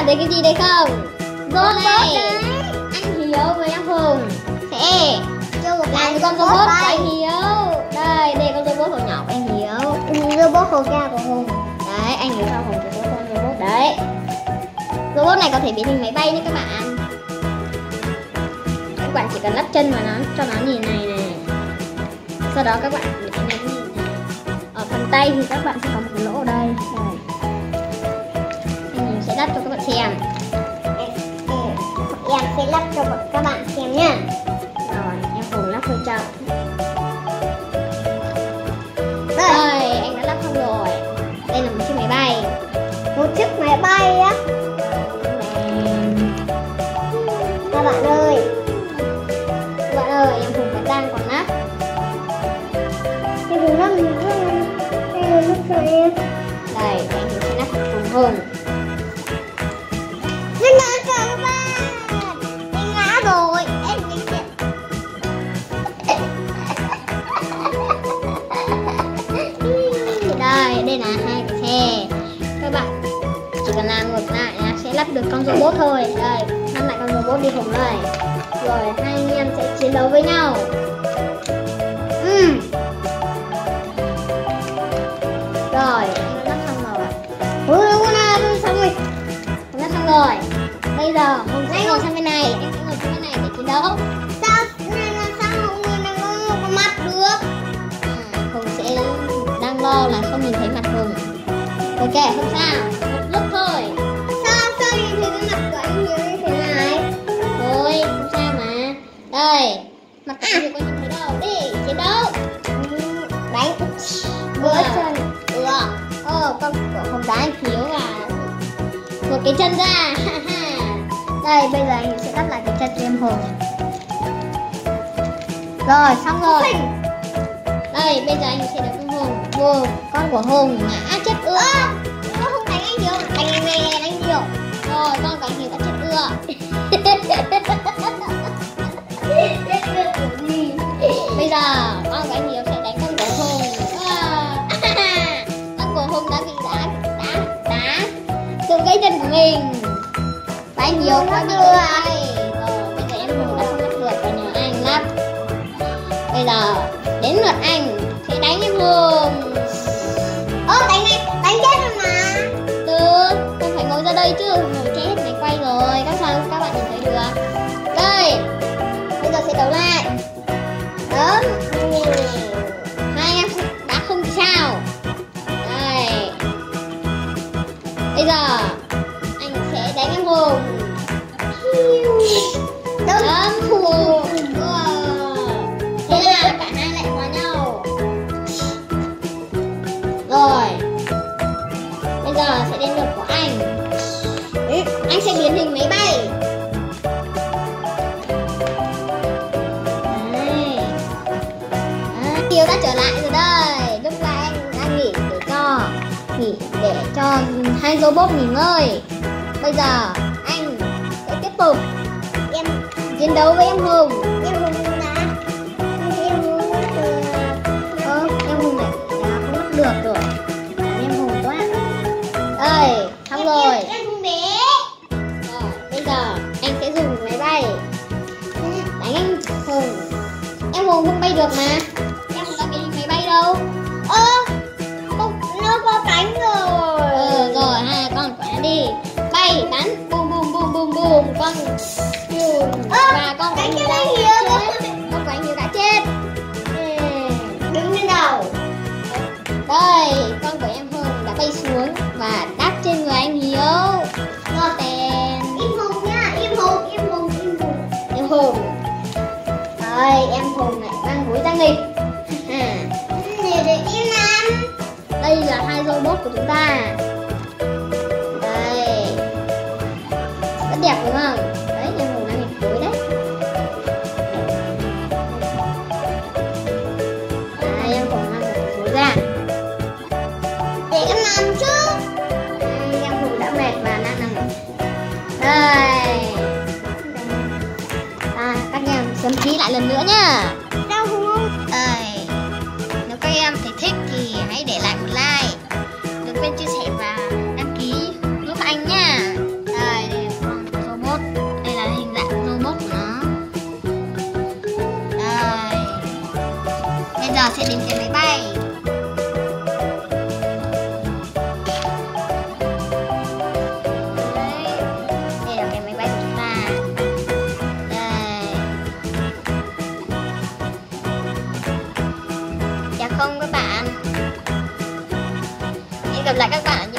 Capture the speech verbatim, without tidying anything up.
thấy cái gì đây không? Robot này. Anh Hiếu với em Hùng sẽ làm con robot của anh Hiếu. Đây, đây con robot hồi nhỏ của anh Hiếu. Robot hồi cha của Hùng. Đấy, anh Hiếu cho Hùng cái con robot đấy. Robot này có thể biến thành máy bay nhé các bạn. Các bạn chỉ cần lắp chân vào nó cho nó nhìn này này. Sau đó các bạn để cái này nhìn này. Ở phần tay thì các bạn sẽ có một cái lỗ ở đây. Đây. Anh Hiếu sẽ lắp cho các bạn xem. Em sẽ lắp cho các bạn xem nhá. Rồi, em Hùng lắp hơi chậm. Đây, anh đã lắp xong rồi. Đây là một chiếc máy bay. Một chiếc máy bay á. Các bạn ơi. Các bạn ơi, em Hùng vẫn đang còn lắp. Em Hùng lắp mình không? Em Hùng lắp cho em. Đây, anh Hùng sẽ lắp Hùng Hùng. Em ngã các bạn. Em ngã rồi. Em đi chuyện. Đây, đây là hai cái xe. Các bạn chỉ cần làm ngược lại là sẽ lắp được con robot thôi. Đây, lắp lại con robot đi Hùng đây. Rồi hai anh em sẽ chiến đấu với nhau. Ừ. Rồi, anh đã lắp xong rồi. Ui, ui, ui, xong rồi. Hùng lắp xong rồi. Bây giờ Hùng sẽ ngồi sang bên này. Anh sẽ ngồi sang bên này để chiến đấu. Sao này là sao Hùng người này có có mặt được? À, Hùng sẽ đang lo là không nhìn thấy mặt Hùng. Ok, không sao. Một lúc thôi. Sao sao nhìn thấy cái mặt của anh Hiếu như thế này? Thôi, không sao mà. Đây, mặt của anh Hiếu có nhìn thấy đâu. Đi, chiến đấu. Đánh Bữa bữa chân. chân. Ủa, ờ, con của Hùng đá anh Hiếu là một cái chân ra. Đây, bây giờ anh Hiếu sẽ đắp lại cái chân cho em Hùng. Rồi, xong rồi. Đây, bây giờ anh sẽ đập con Hùng. Wow, con của Hùng ngã chết ưa. Nó không đánh anh Hiếu, đánh anh này đánh anh Hiếu. Rồi, con của anh Hiếu đã chết ưa. Bây giờ con của anh Hiếu sẽ đánh con của Hùng. À, con của Hùng đã bị đá đá đá xuống cái chân của mình. Và anh Hiếu đã bị đá tay. Rồi bây giờ em Hùng đã không lắp được và nhờ anh lắp. Bây giờ đến lượt anh sẽ đánh em Hùng. Ơ đánh này, đánh chết rồi mà. Từ không phải ngồi ra đây chứ, ngồi chết máy quay rồi. Các sao các bạn nhìn thấy được. Đây, bây giờ sẽ đấu lại. Đó. Hai em đã không sao. Đây. Bây giờ anh sẽ đánh em Hùng. Đấm Hùng. Thế là cả hai lại hòa nhau. Rồi. Bây giờ sẽ đến lượt của anh. Anh sẽ biến hình máy bay. Hiếu đã trở lại rồi đây. Lúc nãy anh đang nghỉ để cho nghỉ để cho hai robot nghỉ ngơi. Bây giờ anh sẽ tiếp tục em chiến đấu với em Hùng. Em Hùng đã em Hùng Ơ, em Hùng này đã không bắt được rồi. Em Hùng quá. Đây, xong rồi. Em Hùng bé. Rồi, bây giờ anh sẽ dùng máy bay đánh anh Hùng. Em Hùng không bay được mà. Em Hùng đã bị máy bay đâu. Ơ, nó có cánh rồi. Ừ, rồi hai con quả đi bay bắn bùm bùm bùm bùm bùm con và con cánh của cho anh anh Hiếu Hiếu. đã chết. Con của anh Hiếu đã chết. Đứng lên đầu. Đây, con của em Hùng đã bay xuống và đáp trên người anh Hiếu. Ngọt đèn. Im Hùng nha, im Hùng, im Hùng, im Hùng. Em Hùng. Đây, em Hùng này đang gối ra nghịch. Để để im làm. Đây là hai robot của chúng ta. Đây. Rất đẹp đúng không? Đấy, em Hùng đang nghịch gối đấy. Đây, em Hùng đang nghịch gối ra. Để em làm chứ. Đây, em Hùng đã mệt và đang nằm. Đây. À, các em xem kỹ lại lần nữa nhá. Sao Hùng? Đây. Nếu các em thấy thích thì hãy để lại một like, đừng quên chia sẻ và đăng ký giúp anh nha. Đây, sẽ đến cái máy bay. Đấy. Đây là cái máy bay của chúng ta. Đây. Chào không các bạn. Hẹn gặp lại các bạn